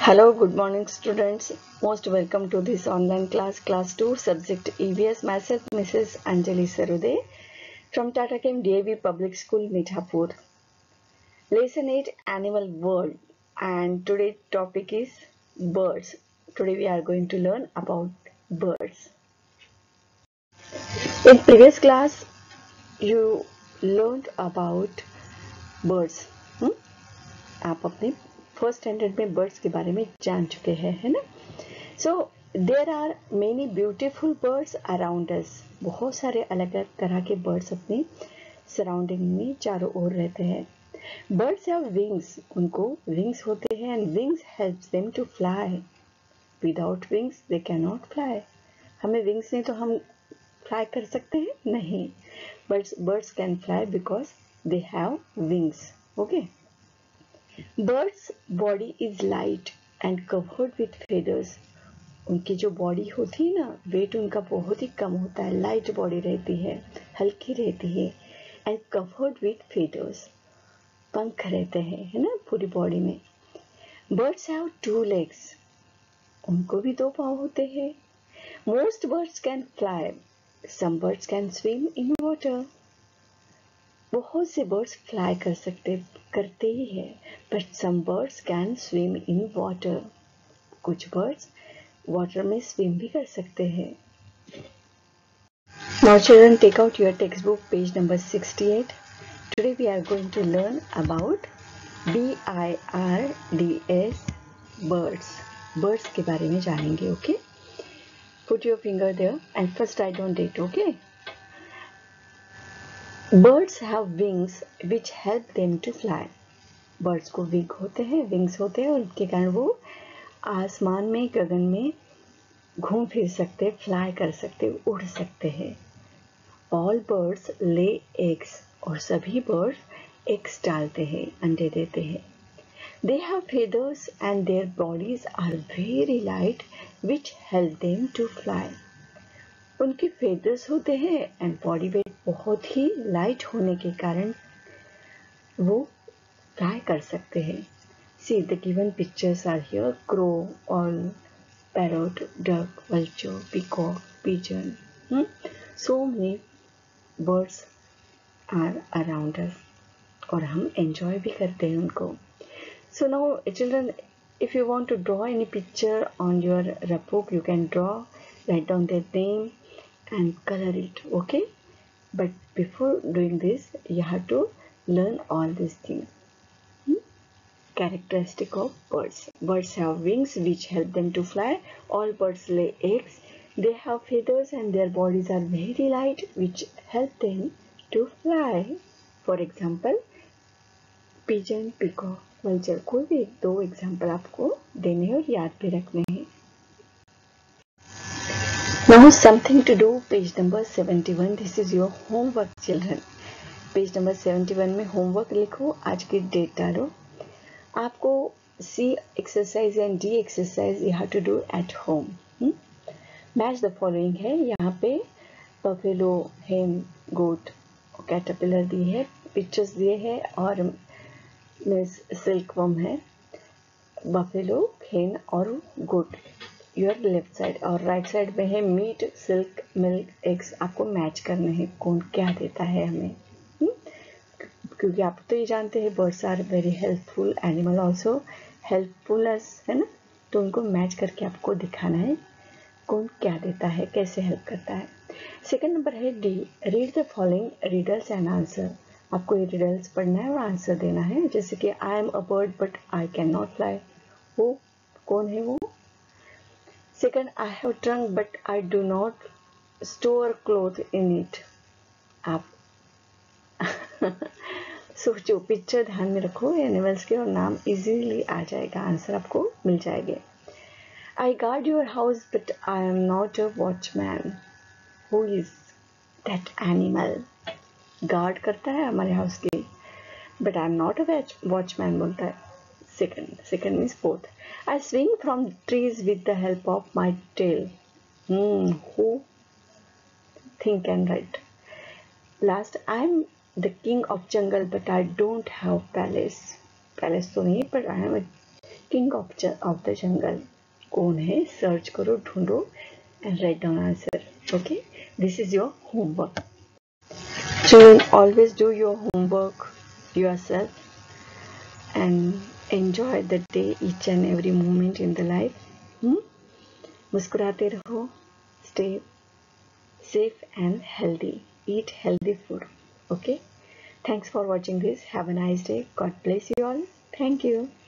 Hello, good morning students. Most welcome to this online class 2, subject EVS. Myself, Mrs. Anjali Sarude from Tata Chem DAV Public School, Mithapur. Lesson 8, Animal World, and today's topic is birds. Today we are going to learn about birds. In previous class, you learned about birds. आप अपने first standard में birds के बारे में जान चुके हैं, है ना? So there are many beautiful birds around us. बहुत सारे अलग अलग तरह के बर्ड्स अपने सराउंडिंग में चारों ओर रहते हैं. बर्ड्स हैव विंग्स, उनको विंग्स होते हैं, and wings helps them to fly. Without wings they can not fly. हमें विंग्स नहीं तो हम फ्लाई कर सकते हैं? नहीं. Birds can fly because they have wings. Okay. Bird's body is light and covered with feathers. उनकी जो बॉडी होती है ना, वेट उनका बहुत ही कम होता है, लाइट बॉडी रहती है, हल्की रहती है, एंड कवर्ड विथ फेदर्स. पंख रहते हैं, है ना, पूरी बॉडी में. Birds have 2 legs. उनको भी 2 पाँव होते हैं. Most birds can fly. Some birds can swim in water. बहुत से बर्ड्स फ्लाई करते ही है, but some birds can swim in water. कुछ बर्ड्स वाटर में स्विम भी कर सकते हैं. Now children, take out your textbook, page number 68. Today we are going to learn about BIRDS, birds. Birds के बारे में जानेंगे. Okay? Put your finger there and first write down date. Okay? Birds have wings which help them to fly. Birds को wing होते हैं, wings होते हैं, उनके कारण वो आसमान में, गगन में घूम फिर सकते, फ्लाई कर सकते, उड़ सकते हैं. All birds lay eggs, और सभी बर्ड्स एग्स डालते हैं, अंडे देते हैं. They have feathers and their bodies are very light which help them to fly. उनके फेदर्स होते हैं एंड बॉडी वेट बहुत ही लाइट होने के कारण वो फ्लाई कर सकते हैं. See the given pictures are here. Crow, owl, parrot, duck, vulture, peacock, pigeon. So many birds are around us, और हम एंजॉय भी करते हैं उनको. So now children, if you want to draw any picture on your rough book, you can draw, write down their name and color it. Okay, but before doing this you have to learn all these things. Characteristic of birds. Birds have wings which help them to fly. All birds lay eggs. They have feathers and their bodies are very light which help them to fly. For example, pigeon, peacock, vulture. कोई भी 2 example आपको देने और याद भी रखने हैं. Now something to do, page number 71. This is your homework children. Page number 71 में homework लिखो, आज की डेट डालो. आपको C exercise and D exercise you have to do at home. Match the following है. यहाँ पे buffalo, hen, goat, caterpillar दी है, pictures दिए हैं, और silkworm है. buffalo, hen और goat योर लेफ्ट साइड, और राइट साइड में है मीट, सिल्क, मिल्क, एग्स. आपको मैच करने हैं कौन क्या देता है हमें. क्योंकि आप तो ये जानते हैं birds are very helpful, animal also helpful us, है ना. तो उनको मैच करके आपको दिखाना है कौन क्या देता है, कैसे हेल्प करता है. सेकंड नंबर है D. Read the following riddles and answer. आपको ये रिडल्स पढ़ना है और आंसर देना है. जैसे कि I am a bird but I can not fly. वो कौन है वो. Second, I have trunk but I do not store clothes in it. आप सोचो, पिक्चर ध्यान में रखो एनिमल्स के और नाम इजीली आ जाएगा, आंसर आपको मिल जाएंगे. I guard your house but I am not a watchman. Who is that animal? Guard करता है हमारे हाउस की, but I am not a watchman बोलता है. Second means both. I swing from trees with the help of my tail. Who? Think and write. Last, I'm the king of jungle but I don't have palace. Palace तो नहीं, but I am a king of the jungle कौन है? Search करो, ढूंढो and write down answer. Okay, this is your homework. Children, always do your homework yourself and enjoy the day, each and every moment in the life. मुस्कुराते रहो, stay safe and healthy, eat healthy food. Okay, thanks for watching this. Have a nice day. God bless you all. Thank you.